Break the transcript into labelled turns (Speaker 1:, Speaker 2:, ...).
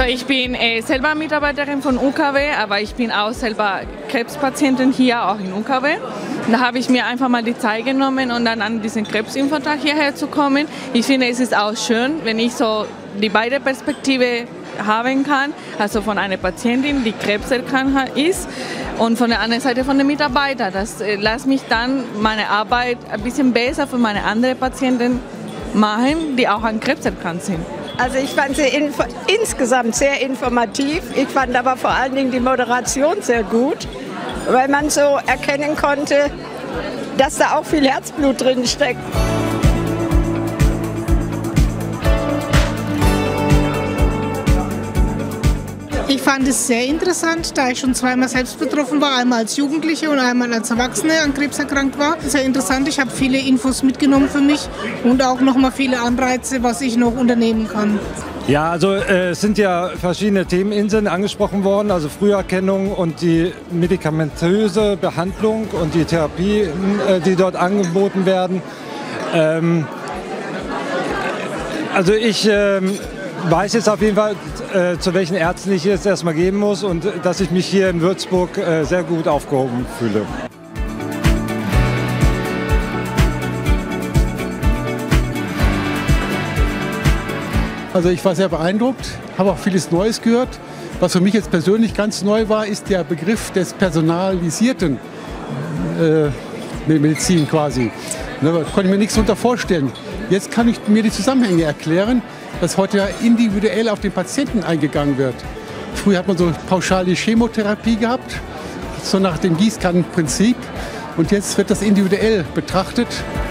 Speaker 1: ich bin selber Mitarbeiterin von UKW, aber ich bin auch selber Krebspatientin hier, auch in UKW. Da habe ich mir einfach mal die Zeit genommen und dann an diesen Krebsinfotag hierher zu kommen. Ich finde, es ist auch schön, wenn ich so die beide Perspektive haben kann, also von einer Patientin, die krebserkrankt ist, und von der anderen Seite von den Mitarbeitern. Das lässt mich dann meine Arbeit ein bisschen besser für meine anderen Patienten machen, die auch an Krebs erkrankt sind.
Speaker 2: Also ich fand sie insgesamt sehr informativ. Ich fand aber vor allen Dingen die Moderation sehr gut, weil man so erkennen konnte, dass da auch viel Herzblut drin steckt.
Speaker 3: Ich fand es sehr interessant, da ich schon zweimal selbst betroffen war, einmal als Jugendliche und einmal als Erwachsene an Krebs erkrankt war. Sehr interessant, ich habe viele Infos mitgenommen für mich und auch noch mal viele Anreize, was ich noch unternehmen kann.
Speaker 4: Ja, also es sind ja verschiedene Themeninseln angesprochen worden, also Früherkennung und die medikamentöse Behandlung und die Therapien, die dort angeboten werden. Also ich weiß jetzt auf jeden Fall, zu welchen Ärzten ich jetzt erstmal gehen muss und dass ich mich hier in Würzburg sehr gut aufgehoben fühle.
Speaker 5: Also ich war sehr beeindruckt, habe auch vieles Neues gehört. Was für mich jetzt persönlich ganz neu war, ist der Begriff des personalisierten Medizin quasi. Da konnte ich mir nichts darunter vorstellen. Jetzt kann ich mir die Zusammenhänge erklären, dass heute individuell auf den Patienten eingegangen wird. Früher hat man so pauschale Chemotherapie gehabt, so nach dem Gießkannenprinzip. Und jetzt wird das individuell betrachtet.